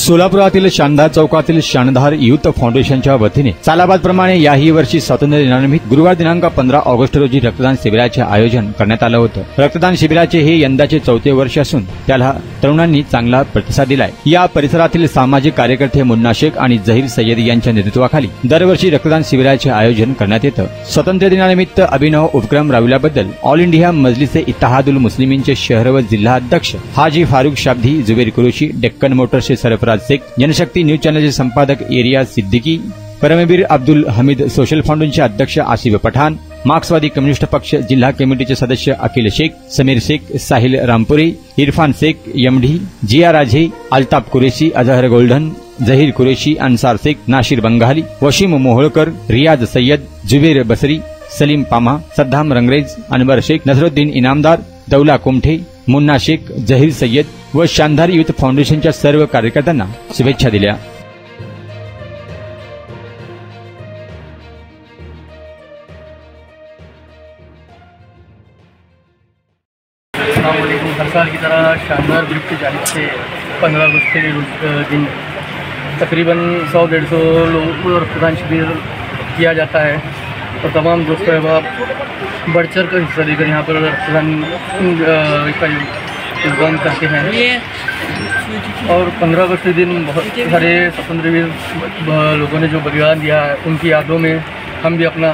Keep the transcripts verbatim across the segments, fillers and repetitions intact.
सोलापुरातील शानदार चौकातील शानदार युथ फाउंडेशनच्या वतीने सालाबादप्रमाणे याही वर्षी स्वातंत्र्य दिनानिमित्त गुरुवार दिनांक पंधरा ऑगस्ट रोजी रक्तदान शिबिराचे आयोजन करण्यात आलं होतं। रक्तदान शिबिराचे हे यंदाचे चौथे वर्ष असून त्याला तरुणांनी चांगला प्रतिसाद दिलाय। या परिसरातील सामाजिक कार्यकर्ते मुन्ना शेख आणि जहीर सय्यद यांच्या नेतृत्वाखाली दरवर्षी रक्तदान शिबिराचे आयोजन करण्यात येतं। स्वातंत्र्य दिनानिमित्त अभिनव उपक्रम राबविल्याबद्दल ऑल इंडिया मजलिस इत्तेहादुल मुस्लिमीनचे शहर व जिल्हा अध्यक्ष हाजी फारूक शाब्दी, जुबेर कुरेशी, डेक्कन मोटर्सचे सरफराज शेख, जनशक्ती न्यूज चॅनलचे संपादक एरिया सिद्दीकी, परमबीर अब्दुल हमीद, सोशल फाउंडेशनचे अध्यक्ष आसिफ पठाण, मार्क्सवादी कम्युनिस्ट पक्ष जिल्हा कमिटीचे सदस्य अखिल शेख, समीर शेख, साहिल रामपुरी, इरफान शेख, एमडी, जिया राजे, अल्ताफ कुरेशी, अजहर गोल्डन, जहीर कुरेशी, अन्सार शेख, नाशिर बंगाली, वशीम मोहोळकर, रियाज सय्यद, जुबेर बसरी, सलीम पामा, सद्दाम रंगरेज, अनवर शेख, नसरुद्दीन इनामदार, दौला कुमठे, मुन्ना शेख, जहीर सय्यद व शानदार युथ फाउंडेशनच्या सर्व कार्यकर्त्यांना शुभेच्छा दिल्या। हर साल की तरह शानदार ग्रुप की जानिब से पंद्रह अगस्त के दिन तकरीबन सौ डेढ़ सौ लोगों को रक्तदान शिविर किया जाता है और तमाम दोस्तों अहबाब बढ़ चढ़ कर हिस्सा लेकर यहाँ पर रक्तदान का योगदान करते हैं। और पंद्रह अगस्त के दिन बहुत सारे स्वतंत्रवीर लोगों ने जो बलिदान दिया है उनकी यादों में हम भी अपना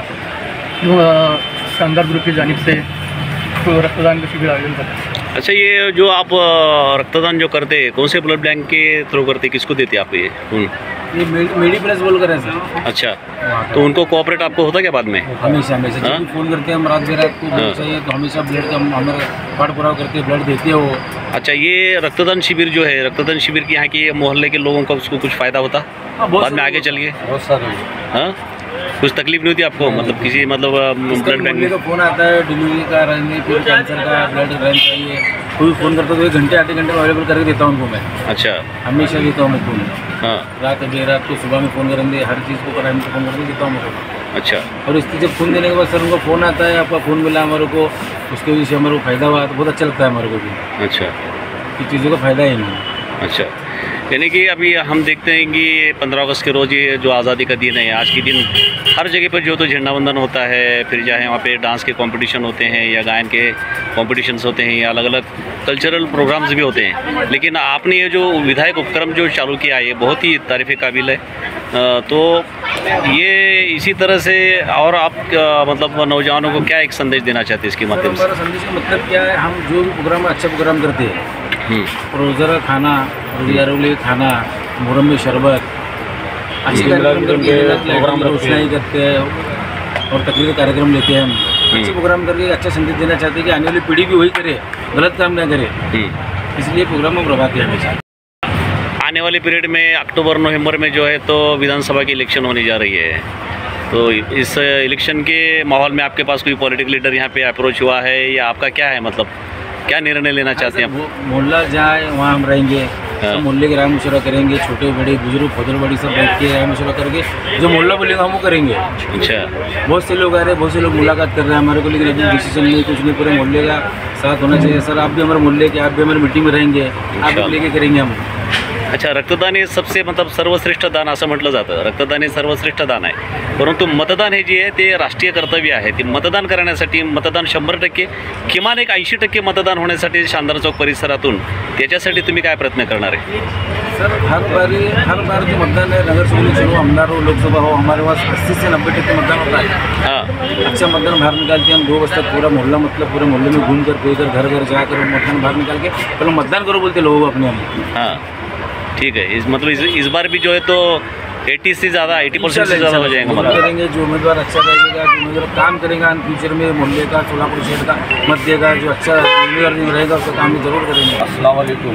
शानदार ग्रुप की जानिब से रक्तदान का शिविर आयोजन करते हैं। अच्छा, ये जो आप रक्तदान जो करते हैं कौन से ब्लड बैंक के थ्रू करते हैं, किसको देते हैं आप ये? उन ये मेडी प्लस बोल कर सर। अच्छा, तो उनको कोऑपरेट आपको होता क्या बाद में? हमेशा हमेशा जब भी फोन करते हैं हम रात रात को ब्लड चाहिए तो हमेशा ब्लड का हमारे पाठ पुराव करते हैं, ब्लड देते हैं वो। अच्छा, ये रक्तदान शिविर जो है, रक्तदान शिविर की यहाँ के मोहल्ले के लोगों का उसको कुछ फायदा होता बाद में आगे चल के? बहुत सारे। हाँ, कुछ तकलीफ नहीं होती आपको? मतलब किसी मतलब ब्लड बैंक का फोन आता है डिलीवरी का रहेंगे, फिर कैंसर का ब्लड रहना चाहिए, कोई फोन करता है तो एक घंटे आधे घंटे में अवेलेबल करके देता हूँ उनको मैं। अच्छा, हमेशा देता हूँ मैं फोन। हाँ, रात देर रात को सुबह में फ़ोन करेंगे, हर चीज़ को कराने फोन करके देता हूँ मैं। अच्छा, और इसकी जब फोन देने के बाद सर उनको फ़ोन आता है, आपका फ़ोन मिला हमारे को, उसके वजह से हमारे को फ़ायदा हुआ तो बहुत अच्छा लगता है हमारे को भी। अच्छा, कि चीज़ों का फ़ायदा ही नहीं। अच्छा, यानी कि अभी हम देखते हैं कि पंद्रह अगस्त के रोज़ ये जो आज़ादी का दिन है, आज के दिन हर जगह पर जो तो झंडा वंदन होता है, फिर चाहे वहाँ पे डांस के कंपटीशन होते हैं या गायन के कंपटीशंस होते हैं या अलग अलग कल्चरल प्रोग्राम्स भी होते हैं। लेकिन आपने ये जो विधायक उपक्रम जो चालू किया है ये बहुत ही तारीफ़ काबिल है। तो ये इसी तरह से और आप मतलब नौजवानों को क्या एक संदेश देना चाहते हैं इसके माध्यम से? हमारा संदेश का मतलब क्या है, हम जो भी प्रोग्राम अच्छा प्रोग्राम करते हैं, रोज़ा का खाना, रोज़ा खाना, मुहर्रम में शरबत, अच्छे कार्यक्रम रोशनाई करते हैं और तकरीर कार्यक्रम लेते हैं हम। अच्छे प्रोग्राम करके अच्छा संदेश देना चाहते हैं कि आने वाली पीढ़ी भी वही करे, गलत काम ना करे, इसलिए प्रोग्राम हम करवाते हैं हमेशा। आने वाले पीरियड में अक्टूबर नवंबर में जो है तो विधानसभा की इलेक्शन होने जा रही है, तो इस इलेक्शन के माहौल में आपके पास कोई पॉलिटिकल लीडर यहाँ पे अप्रोच हुआ है या आपका क्या है, मतलब क्या निर्णय लेना चाहते हैं? मोहल्ला जाए वहाँ हम रहेंगे, हाँ। मोहल्ले के राय मशवरा करेंगे, छोटे बड़े बुजुर्ग फदर बड़ी सब बैठ के राय मशवरा करके जो मोहल्ला बोलेगा हम वो करेंगे। अच्छा, बहुत से लोग आ रहे हैं, बहुत से लोग मुलाकात कर रहे हैं हमारे को, लेकिन अभी डिसीजन नहीं, कुछ नहीं, पूरे मोहल्ले का साथ होना चाहिए। सर आप भी हमारे मोहल्ले के, आप भी हमारी मीटिंग में रहेंगे, आप भी लेके करेंगे हम। अच्छा, रक्तदान हे सबसे मतलब सर्वश्रेष्ठ दान असं म्हटलं जातं, रक्तदान हे सर्वश्रेष्ठ दान आहे, परंतु मतदान हे जे आहे ते राष्ट्रीय कर्तव्य आहे। ते मतदान करण्यासाठी मतदान शंभर टक्के किमान एक ऐंशी टक्के मतदान होण्यासाठी शानदार चौक परिसरातून त्याच्यासाठी तुम्ही काय प्रयत्न करणार आहे? सर हर बारी हर बार जो मतदान है, नगर सभा चुनाव, आमदार हो, लोकसभा हो, हमारे पास अस्सी से नब्बे टक्के मतदान होता है। हाँ, अच्छा मतदान बाहर निकाल के हम दो बजे तक पूरा मोहल्ला मतलब पूरे मोहल्ले में घूम कर फिर घर घर जाकर मतदान बाहर निकाल के पहले मतदान करो बोलते लोगों को अपने हम। हाँ, ठीक है, इस मतलब इस, इस बार भी जो है तो अस्सी से ज़्यादा अस्सी परसेंट से ज़्यादा हो जाएगा मतलब करेंगे। जो उम्मीदवार अच्छा रहेगा, जो उम्मीदवार काम करेगा इन फ्यूचर में मोहल्ले का, सोलापुर शहर का मत देगा, जो अच्छा उम्मीदवार रहेगा उसका काम जरूर करेंगे। अस्सलाम वालेकुम।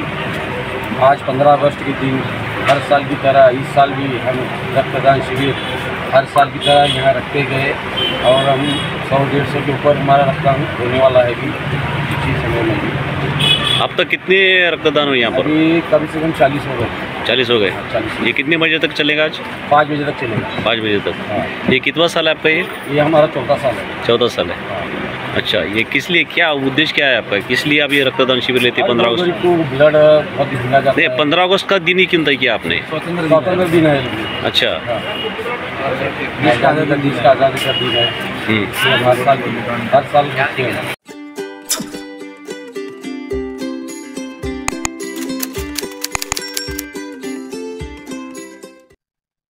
आज पंद्रह अगस्त के दिन हर साल की तरह इस साल भी हम रक्तदान शिविर हर साल की तरह यहाँ रखते गए और हम सौ डेढ़ सौ के ऊपर हमारा रक्तदान होने वाला है कि इसी समय में। अब तक कितने रक्तदान हुए यहाँ पर? अभी कम से कम चालीस हो गए। चालीस हो गए? चालीस। ये कितने बजे तक चलेगा आज? पाँच बजे तक चलेगा। पाँच बजे तक। हाँ। ये कितना साल है आपका? ये ये हमारा चौथा साल है। चौथा साल है। हाँ। अच्छा, ये किस लिए, क्या उद्देश्य क्या है आपका, किस लिए आप ये रक्तदान शिविर लेते हैं पंद्रह अगस्त? को ब्लड बहुत ढूंढा जाता नहीं, है। पंद्रह अगस्त का दिन ही क्यों तय किया आपने? स्वतंत्र दिन है। अच्छा। देश का आज़ादी देश का आज़ादी का दिन है। हम्म। हर साल हर साल